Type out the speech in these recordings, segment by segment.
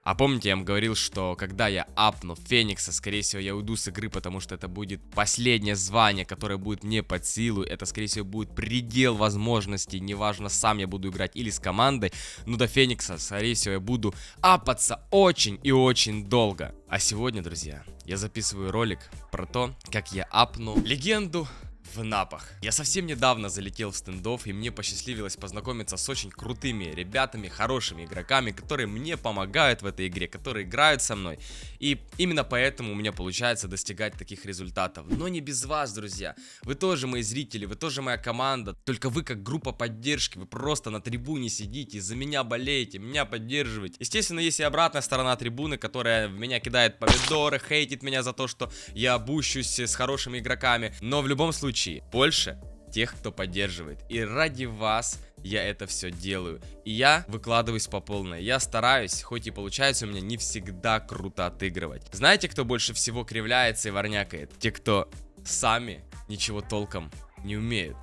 А помните, я вам говорил, что когда я апну Феникса, скорее всего, я уйду с игры, потому что это будет последнее звание, которое будет мне под силу. Это, скорее всего, будет предел возможностей. Неважно, сам я буду играть или с командой. Но до Феникса, скорее всего, я буду апаться очень и очень долго. А сегодня, друзья, я записываю ролик про то, как я апну легенду в напах. Я совсем недавно залетел в стендов, и мне посчастливилось познакомиться с очень крутыми ребятами, хорошими игроками, которые мне помогают в этой игре, которые играют со мной. И именно поэтому у меня получается достигать таких результатов. Но не без вас, друзья. Вы тоже мои зрители, вы тоже моя команда. Только вы как группа поддержки, вы просто на трибуне сидите, за меня болеете, меня поддерживаете. Естественно, есть и обратная сторона трибуны, которая в меня кидает помидоры, хейтит меня за то, что я бущусь с хорошими игроками. Но в любом случае, больше тех, кто поддерживает. И ради вас я это все делаю. И я выкладываюсь по полной. Я стараюсь, хоть и получается у меня не всегда круто отыгрывать. Знаете, кто больше всего кривляется и ворнякает? Те, кто сами ничего толком не умеют.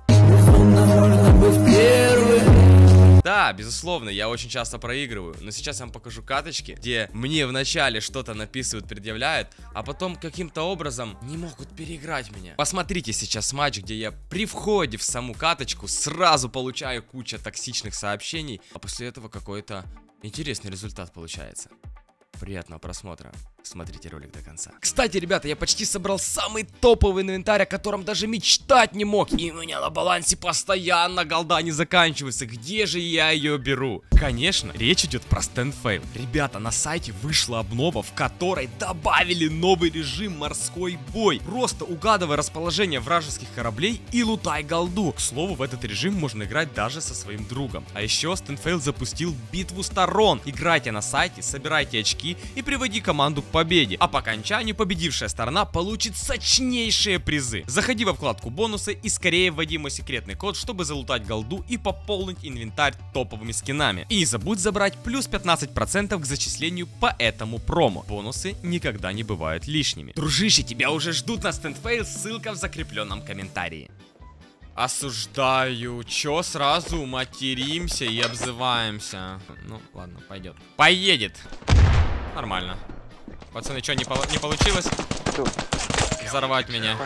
Да, безусловно, я очень часто проигрываю, но сейчас я вам покажу каточки, где мне вначале что-то написывают, предъявляют, а потом каким-то образом не могут переиграть меня. Посмотрите сейчас матч, где я при входе в саму каточку сразу получаю кучу токсичных сообщений, а после этого какой-то интересный результат получается. Приятного просмотра. Смотрите ролик до конца. Кстати, ребята, я почти собрал самый топовый инвентарь, о котором даже мечтать не мог. И у меня на балансе постоянно голда не заканчивается. Где же я ее беру? Конечно, речь идет про Стендфейл. Ребята, на сайте вышла обнова, в которой добавили новый режим морской бой. Просто угадывай расположение вражеских кораблей и лутай голду. К слову, в этот режим можно играть даже со своим другом. А еще Стендфейл запустил битву сторон. Играйте на сайте, собирайте очки и приводи команду к победе. А по окончанию победившая сторона получит сочнейшие призы. Заходи во вкладку бонусы и скорее вводи мой секретный код, чтобы залутать голду и пополнить инвентарь топовыми скинами. И не забудь забрать плюс 15% к зачислению по этому промо. Бонусы никогда не бывают лишними. Дружище, тебя уже ждут на Стендфейл, ссылка в закрепленном комментарии. Осуждаю. Чё сразу материмся и обзываемся? Ну, ладно, пойдет. Поедет. Нормально. Пацаны, что, не получилось? Взорвать меня.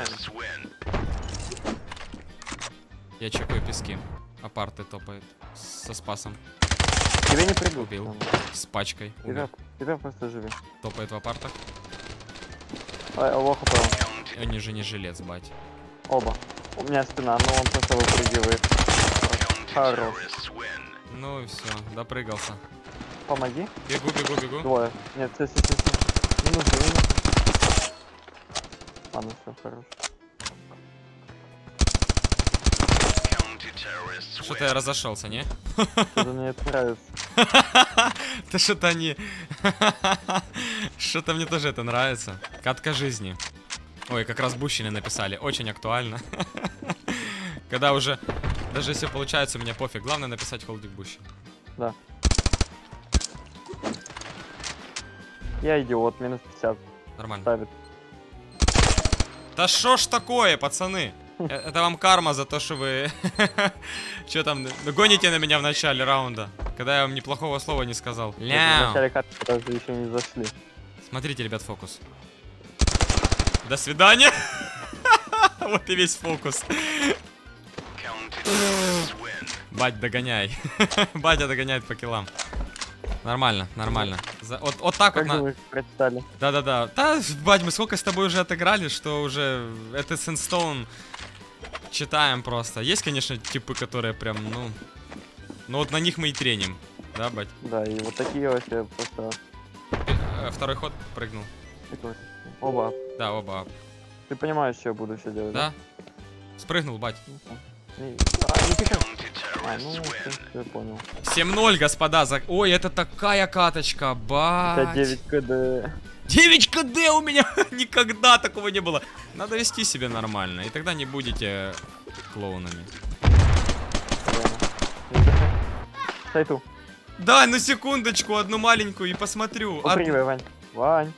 Я чекаю пески. Апарты топает. Со спасом. Тебе не придут. Убил. С пачкой. Тебя просто живи. Топает в апартах. Лоха прав. Они же не жилец, бать. Оба. У меня спина, но он просто выпрыгивает. Хорош. Ну и все, допрыгался. Помоги. Бегу. Двое. Нет, все. Минус. Ладно, все, хорошо. Что-то я разошелся, не? Что-то мне это нравится. Да что-то они... Что-то мне тоже это нравится. Катка жизни. Ой, как раз бущины написали. Очень актуально. Когда уже... Даже если получается, у меня пофиг. Главное написать холдик бущин. Да. Я идиот, минус 50. Нормально. Ставит. Да шо ж такое, пацаны? Это вам карма за то, что вы... Че там, гоните на меня в начале раунда, когда я вам неплохого слова не сказал. В начале карты даже еще не зашли. Смотрите, ребят, фокус. До свидания. Вот и весь фокус. Бать, догоняй. Батя догоняет по киллам. Нормально. Вот так как вот. Вы прочитали? Да. Да, бать, мы сколько с тобой уже отыграли, что уже это Sandstone читаем просто. Есть, конечно, типы, которые прям, ну вот на них мы и треним. Да, бать? Да, и вот такие вообще просто... Второй ход прыгнул. Оба. Да, оба. Ты понимаешь, что я буду все делать, да? Спрыгнул, бать. Я понял. 7-0, господа. Ой, это такая каточка, бать. 9 КД. 9 КД у меня! Никогда такого не было. Надо вести себя нормально, и тогда не будете клоунами. Сайту. Дай на секундочку, одну маленькую, и посмотрю. Вань. Вань.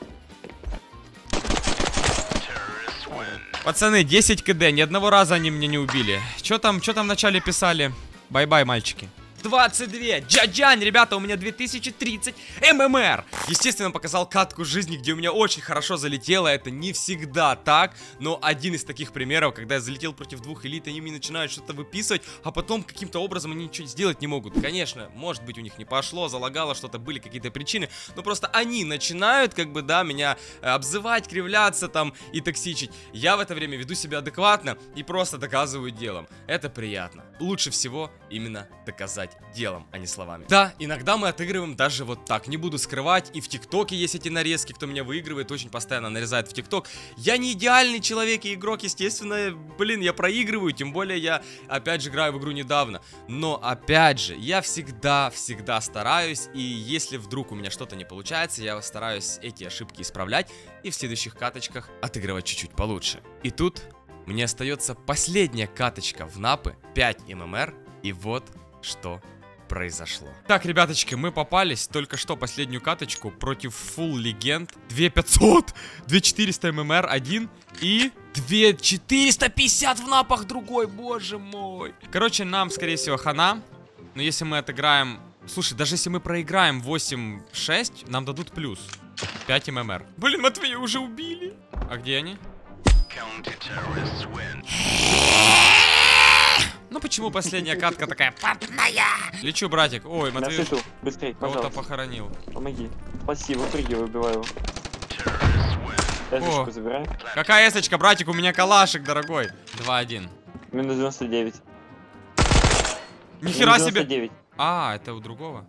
Пацаны, 10 КД, ни одного раза они меня не убили. Чё там вначале писали? Бай-бай, мальчики. 22. Джаджань, ребята, у меня 2030 ММР. Естественно, показал катку жизни, где у меня очень хорошо залетело. Это не всегда так, но один из таких примеров, когда я залетел против двух элит, они мне начинают что-то выписывать, а потом каким-то образом они ничего сделать не могут. Конечно, может быть, у них не пошло, залагало что-то, были какие-то причины, но просто они начинают, как бы, да, меня обзывать, кривляться там и токсичить. Я в это время веду себя адекватно и просто доказываю делом. Это приятно. Лучше всего именно доказать делом, а не словами. Да, иногда мы отыгрываем даже вот так, не буду скрывать, и в ТикТоке есть эти нарезки, кто меня выигрывает, очень постоянно нарезает в ТикТок. Я не идеальный человек и игрок, естественно, блин, я проигрываю, тем более я, опять же, играю в игру недавно. Но, опять же, я всегда стараюсь, и если вдруг у меня что-то не получается, я стараюсь эти ошибки исправлять и в следующих каточках отыгрывать чуть-чуть получше. И тут мне остается последняя каточка в напы, 5 ММР, и вот что произошло. Так, ребяточки, мы попались только что последнюю каточку против Full Legend. 2500, 2400 ММР один и 2450 в напах другой, боже мой. Короче, нам, скорее всего, хана. Но если мы отыграем... Слушай, даже если мы проиграем 8-6, нам дадут плюс 5 ММР. Блин, Матвея уже убили. А где они? Ну почему последняя катка такая потная? Лечу, братик. Ой, Матвей быстрей, кого-то похоронил. Помоги. Спасибо, выпрыгивай, убиваю его. Эсочку забирай. Какая эсочка, братик? У меня калашик, дорогой. 2-1. Минус 99. Нихера Минус себе. 99. А, это у другого.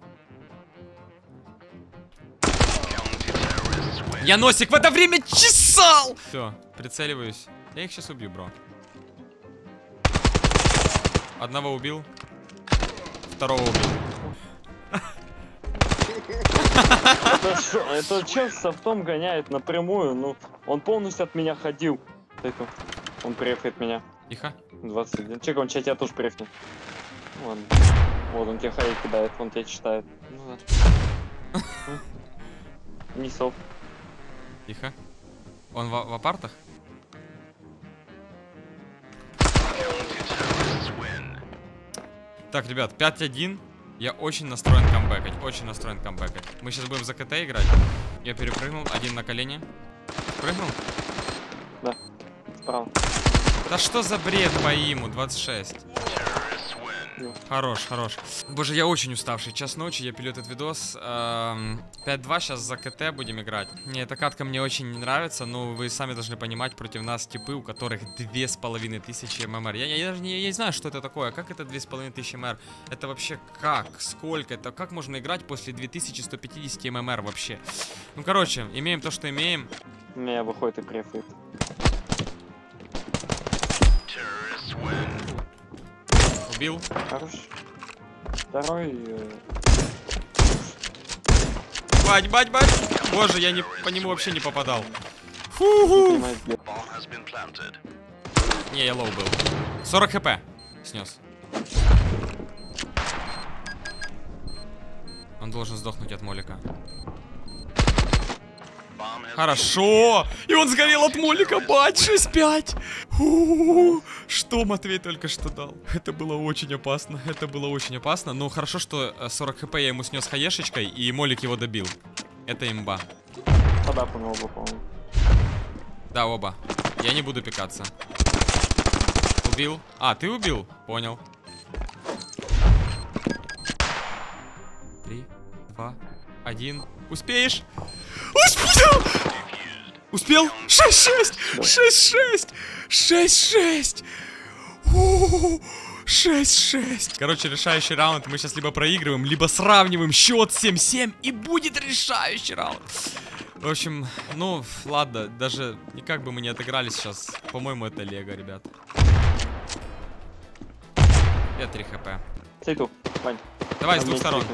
Я носик в это время чесал! Все, прицеливаюсь. Я их сейчас убью, бро. Одного убил. Второго убил. Это чел с софтом гоняет напрямую. Ну, он полностью от меня ходил. Он префает меня. Тихо. 21. Чек, он тебя тоже префнет. Ладно. Вот, он тебе хай кидает, он тебя читает. Ну да. Не софт. Тихо. Он в апартах? Так, ребят, 5-1. Я очень настроен камбэкать. Очень настроен камбэкать. Мы сейчас будем за КТ играть. Я перепрыгнул. Один на колени. Прыгнул? Да. Справа. Да что за бред по ему? 26. Хорош, хорош. Боже, я очень уставший. Час ночи, я пилю этот видос. 5-2, сейчас за КТ будем играть. Не, эта катка мне очень не нравится, но вы сами должны понимать, против нас типы, у которых 2500 ММР. Я даже не знаю, что это такое. Как это 2500 ММР? Это вообще как? Сколько это? Как можно играть после 2150 ММР вообще? Ну, короче, имеем то, что имеем. Меня выходит и префает. Убил. Хорош. Второй. Бать. Боже, я не, по нему вообще не попадал. Фу-ху. Не, я лоу был. 40 хп. Снес. Он должен сдохнуть от молика. Хорошо! И он сгорел от молика, бать, 6-5! Что Матвей только что дал? Это было очень опасно, но хорошо, что 40 хп я ему снес хаешечкой, и молик его добил. Это имба. Тогда по оба, по-моему. Да, оба. Я не буду пикаться. Убил? А, ты убил? Понял. 3, 2, 1. Успеешь? Успел! Успел? 6-6! 6-6! 6-6! 6-6! Короче, решающий раунд. Мы сейчас либо проигрываем, либо сравниваем счет 7-7. И будет решающий раунд. В общем, ну, ладно. Даже никак бы мы не отыграли сейчас. По-моему, это лего, ребят. Я 3 хп. Сейту, Вань. Давай с двух сторон.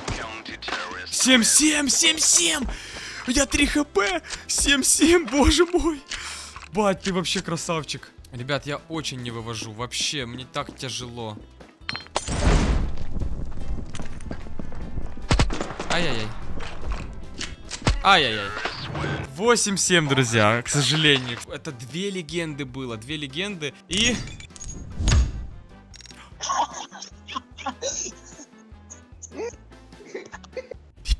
7-7! 7-7! Я 3 хп! 7-7, боже мой! Бать, ты вообще красавчик. Ребят, я очень не вывожу. Вообще, мне так тяжело. Ай-яй-яй. Ай-яй-яй. 8-7, друзья, к сожалению. Это 2 легенды было. 2 легенды. И...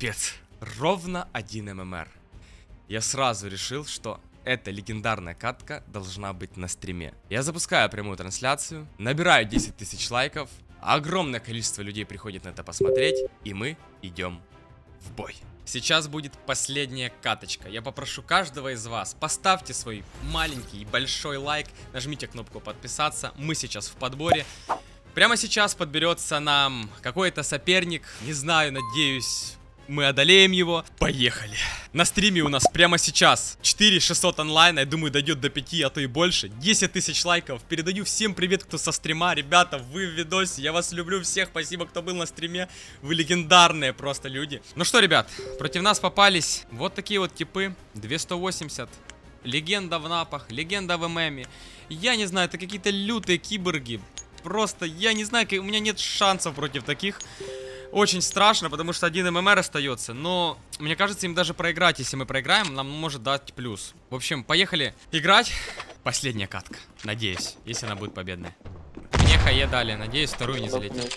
Капец. Ровно 1 ММР. Я сразу решил, что эта легендарная катка должна быть на стриме. Я запускаю прямую трансляцию, набираю 10 тысяч лайков, огромное количество людей приходит на это посмотреть, и мы идем в бой. Сейчас будет последняя каточка. Я попрошу каждого из вас, поставьте свой маленький и большой лайк, нажмите кнопку подписаться. Мы сейчас в подборе. Прямо сейчас подберется нам какой-то соперник. Не знаю, надеюсь, мы одолеем его. Поехали. На стриме у нас прямо сейчас 4600 онлайн. Я думаю, дойдет до 5, а то и больше. 10 тысяч лайков. Передаю всем привет, кто со стрима. Ребята, вы в видосе. Я вас люблю всех. Спасибо, кто был на стриме. Вы легендарные просто люди. Ну что, ребят, против нас попались вот такие вот типы. 280. Легенда в напах. Легенда в ММе. Я не знаю, это какие-то лютые киборги. Просто, я не знаю, у меня нет шансов против таких. Очень страшно, потому что 1 ММР остается. Но, мне кажется, им даже проиграть. Если мы проиграем, нам может дать плюс. В общем, поехали играть. Последняя катка. Надеюсь, если она будет победная. Мне хае дали. Надеюсь, вторую не залетит.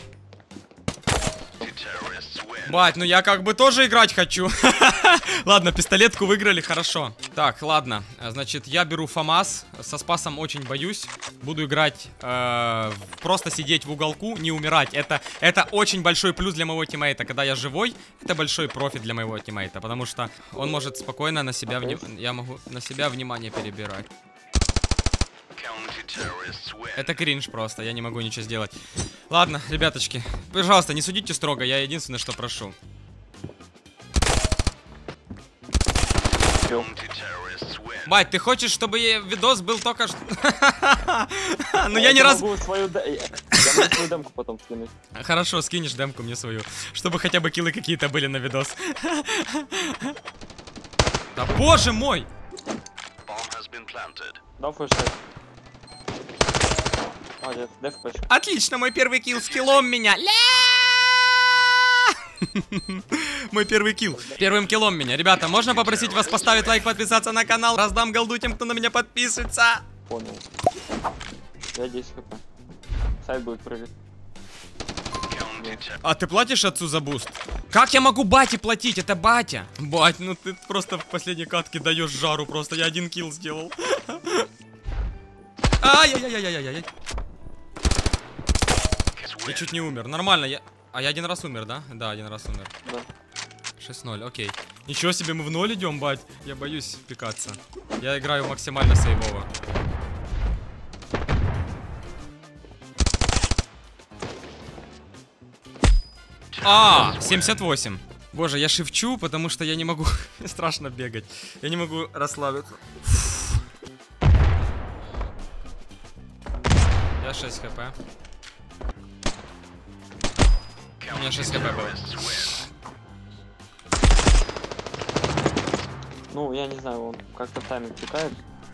Бать, ну я как бы тоже играть хочу. Ладно, пистолетку выиграли, хорошо. Так, ладно, значит, я беру ФАМАС. Со Спасом очень боюсь. Буду играть, просто сидеть в уголку, не умирать. Это очень большой плюс для моего тиммейта. Когда я живой, это большой профит для моего тиммейта. Потому что он может спокойно на себя, я могу на себя внимание перебирать. Это кринж просто, я не могу ничего сделать. Ладно, ребяточки, пожалуйста, не судите строго, я единственное, что прошу. Бать, ты хочешь, чтобы видос был только что... Ну я не раз... Я могу свою демку потом скинуть. Хорошо, скинешь демку мне свою, чтобы хотя бы киллы какие-то были на видос. Да боже мой! Да, флешет. Молодец, отлично, мой первый килл с киллом меня. Мой первый килл. Первым киллом меня. Ребята, можно попросить вас поставить лайк, подписаться на канал? Раздам голду тем, кто на меня подписывается. Понял. Я 10 хп. Сайт будет прыгать. А ты платишь отцу за буст? Как я могу бате платить? Это батя. Бать, ну ты просто в последней катке даешь жару. Просто я 1 килл сделал. Ай-яй-яй-яй-яй-яй. Я чуть не умер. Нормально, я... А я 1 раз умер, да? Да, 1 раз умер. Да. 6-0, окей. Ничего себе, мы в 0 идем, бать. Я боюсь пикаться. Я играю максимально сейвово. А, 78. Боже, я шевчу, потому что я не могу... Страшно бегать. Я не могу расслабиться. Я 6 хп. У меня 6 хп было. Ну, я не знаю, он как-то тайминг читает.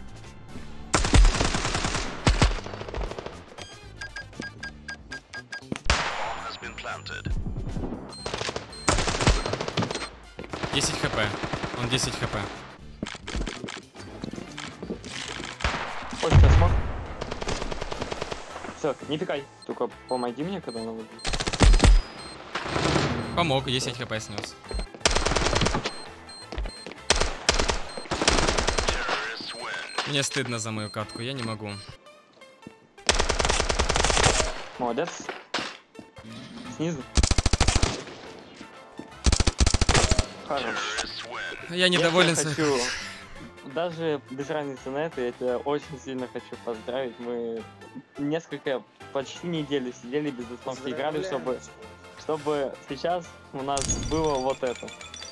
Десять хп. Он 10 хп. Ой, сейчас смог. Все, не пикай. Только помоги мне, когда она выйдет. Помог, 10 хп снес. Мне стыдно за мою катку, я не могу. Молодец. Снизу. Хорош. Я недоволен. Даже без разницы на это, я тебя очень сильно хочу поздравить. Мы почти неделю сидели без остановки, играли, чтобы сейчас у нас было вот это.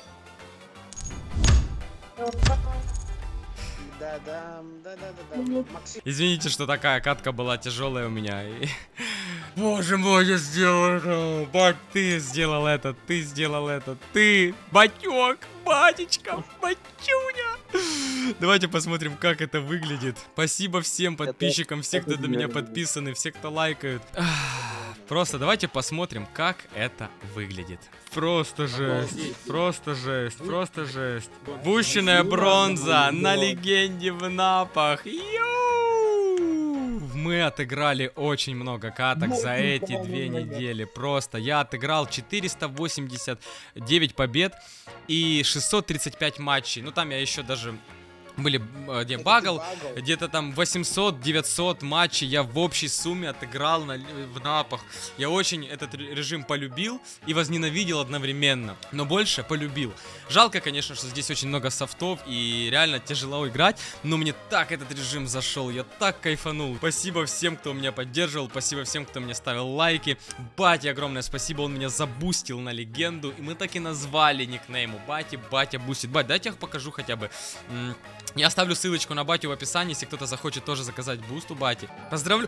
Да. Извините, что такая катка была тяжелая у меня. Боже мой, я сделал это. Бать, ты сделал это, ты сделал это. Ты, батек, батечка, батюня. Давайте посмотрим, как это выглядит. Спасибо всем подписчикам, все, кто до меня подписаны, все, кто лайкают. Просто давайте посмотрим, как это выглядит. Просто жесть, просто жесть, просто жесть. Пущенная бронза на легенде в напах. Йоу! В мы отыграли очень много каток за эти 2 недели. Просто я отыграл 489 побед и 635 матчей. Ну там я еще даже... Были, где багал, где-то там 800-900 матчей я в общей сумме отыграл в напах. Я очень этот режим полюбил и возненавидел одновременно, но больше полюбил. Жалко, конечно, что здесь очень много софтов и реально тяжело играть, но мне так этот режим зашел, я так кайфанул. Спасибо всем, кто меня поддерживал, спасибо всем, кто мне ставил лайки. Бате огромное спасибо, он меня забустил на легенду, и мы так и назвали никнейму Батя бустит. Бать, дайте я покажу хотя бы. Я оставлю ссылочку на батю в описании, если кто-то захочет тоже заказать буст у бати. Поздравлю.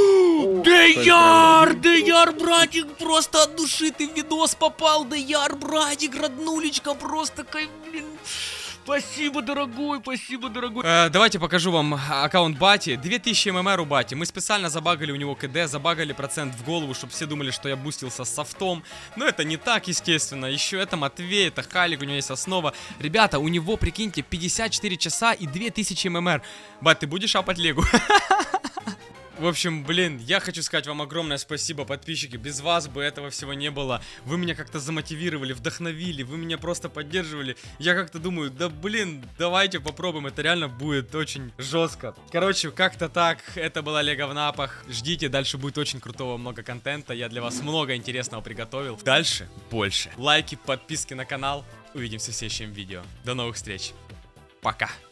Деяр, братик, просто от души ты в видос попал. Деяр, братик, роднулечка, просто кайф, блин. Спасибо, дорогой, спасибо, дорогой. Давайте покажу вам аккаунт Бати. 2000 ММР у Бати. Мы специально забагали у него КД, забагали процент в голову, чтобы все думали, что я бустился с софтом. Но это не так, естественно. Еще это Матвей, это Халик, у него есть основа. Ребята, у него, прикиньте, 54 часа и 2000 ММР. Бат, ты будешь апать Легу? В общем, блин, я хочу сказать вам огромное спасибо, подписчики. Без вас бы этого всего не было. Вы меня как-то замотивировали, вдохновили, вы меня просто поддерживали. Я как-то думаю, да блин, давайте попробуем, это реально будет очень жестко. Короче, как-то так, это была Лего в напах. Ждите, дальше будет очень крутого много контента. Я для вас много интересного приготовил. Дальше больше. Лайки, подписки на канал. Увидимся в следующем видео. До новых встреч. Пока.